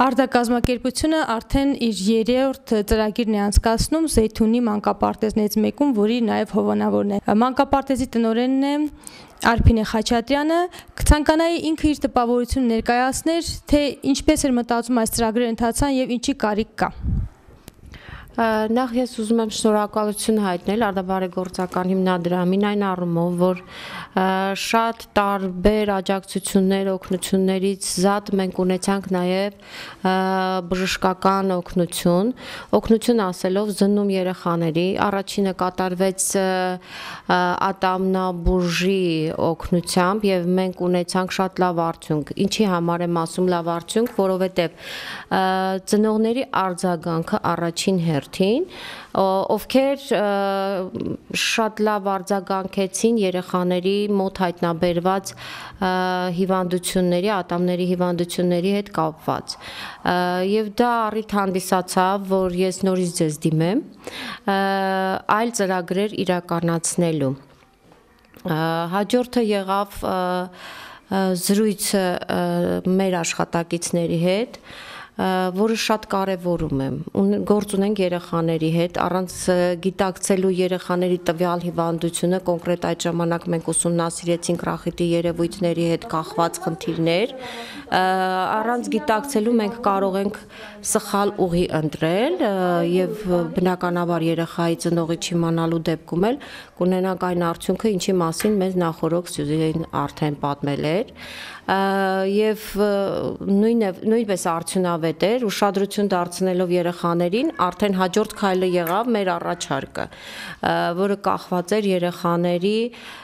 Արտակազմակերպությունը արդեն իր 3-րդ ծրագիրն է անցկացնում Զեյթունի մանկապարտեզներից մեկում, որի նաև հովանավորն է։ Մանկապարտեզի տնօրենն է Արփինե Խաչատրյանը, կցանկանայի ինքը իր տպավորությունը ներկայացներ, թե ինչպես էր մտածում այս ծրագրերը ընթացան եւ ինչի կարիք կա։ Նախ ես ուզում եմ շնորհակալություն հայտնել Արտաբարեգործական հիմնադրամին այն առումով, որ շատ տարբեր աջակցություններ, օգնություններից զատ մենք ունեցանք նաև բժշկական օգնություն ասելով զննում երեխաների, առաջինը կատարվեց ատամնաբուժի օգնությամբ եւ մենք ունեցանք շատ լավ արդյունք։ Ինչի համար եմ ասում լավ արդյունք, որովհետեւ ծնողների արձագանքը առաջին հերթին, ովքեր շատ լավ արձագանքեցին երեխաների մոտ հայտնաբերված հիվանդությունների, ատամների հիվանդությունների հետ կապված։ Եվ դա առիթ հանդիսացավ, որ ես նորից ձեզ դիմեմ այլ ծրագրեր իրականացնելու։ Հաջորդը եղավ զրույցը մեր աշխատակիցների հետ, որը շատ կարևորում եմ։ Գործ ունենք երեխաների հետ, առանց գիտակցելու երեխաների տվյալ հիվանդությունը, կոնկրետ այդ ժամանակ մենք ուսումնասիրեցինք ռախիտի երևույթների հետ կախված խնդիրներ, առանց գիտակցելու մենք կարող ենք սխալ ուղի ընտրել եւ բնականաբար երեխայի ծնողի չիմանալու դեպքում էլ կունենանք այն արդյունքը, ինչի մասին մեզ նախորդ Սյուզեն արդեն պատմել էր, եւ նույնպես արդյունավետ էր, ուշադրություն դարձնելով երեխաներին, արդեն հաջորդ քայլը եղավ մեր առաջարկը, որը կախված էր երեխաների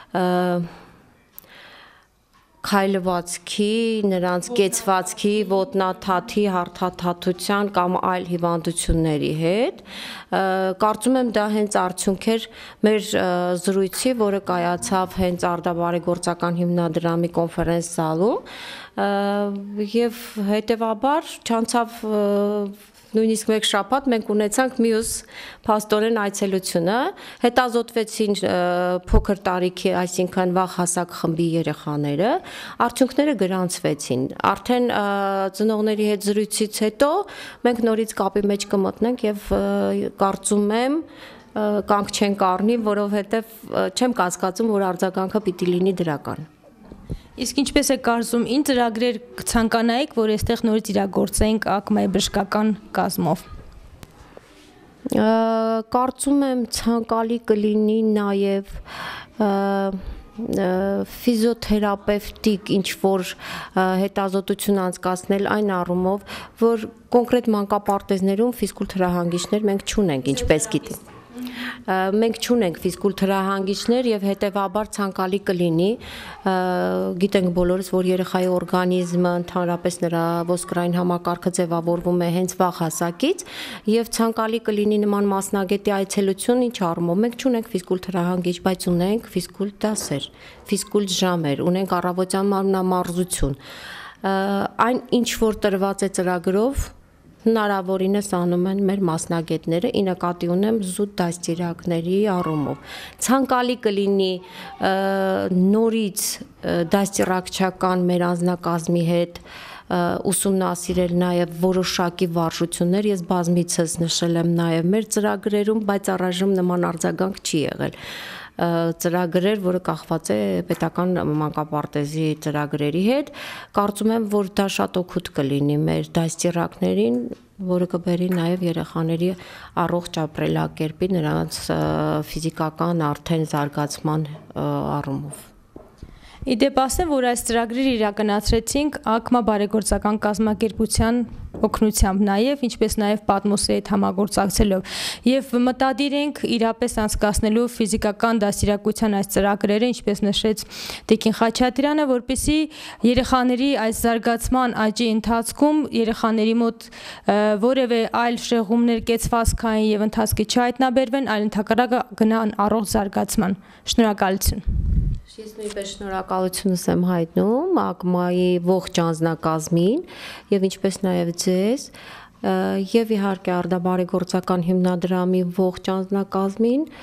քայլվածքի, նրանց կեցվածքի, ոտնաթաթի, հարթաթաթության կամ այլ հիվանդությունների հետ։ Կարծում եմ դա հենց արդյունք էր մեր զրույցի, որը կայացավ հենց Արտաբարեգործական հիմնադրամի կոնֆերենց զալում եւ հետեւաբար չանցավ նույնիսկ մեկ շաբաթ մենք ունեցանք մյուս փաստորեն այցելությունը, հետազոտվեցին փոքր տարիքի, այսինքն վաղ հասակ խմբի երեխաները, արդյունքները գրանցվեցին։ Արդեն ծնողների հետ զրույցից հետո մենք նորից կապի մեջ կմտնենք եւ կարծում եմ կանգ չենք առնի, որովհետեւ չեմ կասկածում, որ արձագանքը պիտի լինի դրական։ Իսկ ինչպես է կարծում, ինչ ծրագրեր կցանկանայիք, որ այստեղ նորից իրագործենք ԱԿՄ-ի բժշկական կազմով։ Կարծում եմ ցանկալի կլինի նաև ֆիզիոթերապևտիկ ինչ-որ հետազոտություն անցկացնել այն առումով, որ կոնկրետ մանկապարտեզներում ֆիզկուլտ հրահանգիչներ մենք չունենք, ինչպես գիտենք։ Մենք չունենք ֆիզկուլտ հրահանգիչներ եւ հետեւաբար ցանկալի կլինի, գիտենք բոլորս, որ երեխայի օրգանիզմը ընդհանրապես նրա ոսկրային համակարգը ձևավորվում է հենց վաղ հասակից եւ ցանկալի կլինի նման մասնագետի այցելություն, ինչ առումով մենք չունենք ֆիզկուլտ հրահանգիչ, բայց ունենք ֆիզկուլտ դասեր, ֆիզկուլտ ժամեր, ունենք առավոտյան մարմնամարզություն։ Այն ինչ որ տրված է ծրագրով հնարավորինս անում են մեր մասնագետները, ի նկատի ունեմ զուտ դաստիարակների առումով։ Ցանկալի կլինի նորից դաստիարակչական մեր անձնակազմի հետ ուսումնասիրել նաև որոշակի վարժություններ, ես բազմիցս նշել եմ նաև մեր ծրագրերում, բայց առայժմ նման արձագանք չի եղել։ Ծրագրեր, որը կախված է պետական մանկապարտեզի ծրագրերի հետ, կարծում եմ, որ դա շատ օգուտ կլինի մեր դաստիարակներին, որը կբերի նաև երեխաների առողջ ապրելակերպի, նրանց ֆիզիկական արդեն զարգացման առումով։ Իդեպ ասեմ, որ այս ծրագրերը իրականացրեցինք ԱԿՄ բարեգործական կազմակերպության օգնությամբ նաև, ինչպես նաև Պատմոսի հետ համագործակցելով եւ մտադիր ենք իրապես անցկացնելու ֆիզիկական դաստիարակության այս ծրագրերը, ինչպես նշեց Տիկին Խաչատրյանը, որպեսզի երեխաների այս զարգացման աճի ընթացքում երեխաների մոտ որևէ այլ շեղումներ, կեցվածքային եւ ընթացքի չհայտնաբերվեն, այլ ընդհակառակը գնան առողջ զարգացման։ Շնորհակալություն։ Ես նույնպես շնորհակալությունս եմ հայտնում ԱԿՄ-ի ողջ անձնակազմին եւ ինչպես նաեւ ձեզ եւ իհարկե Արտաբարեգործական հիմնադրամի ողջ անձնակազմին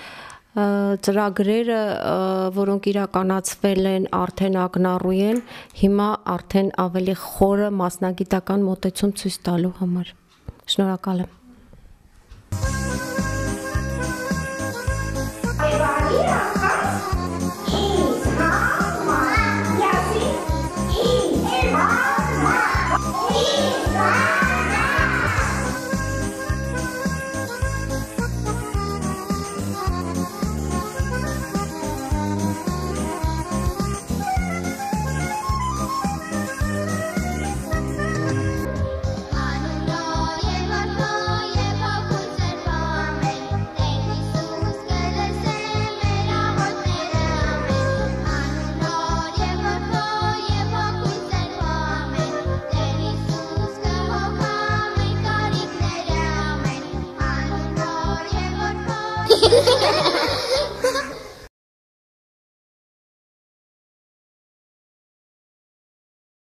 ծրագրերը, որոնք իրականացվել են, արդեն ակնառու են, հիմա արդեն ավելի խորը մասնագիտական մոտեցում ցույց տալու համար։ Շնորհակալ եմ։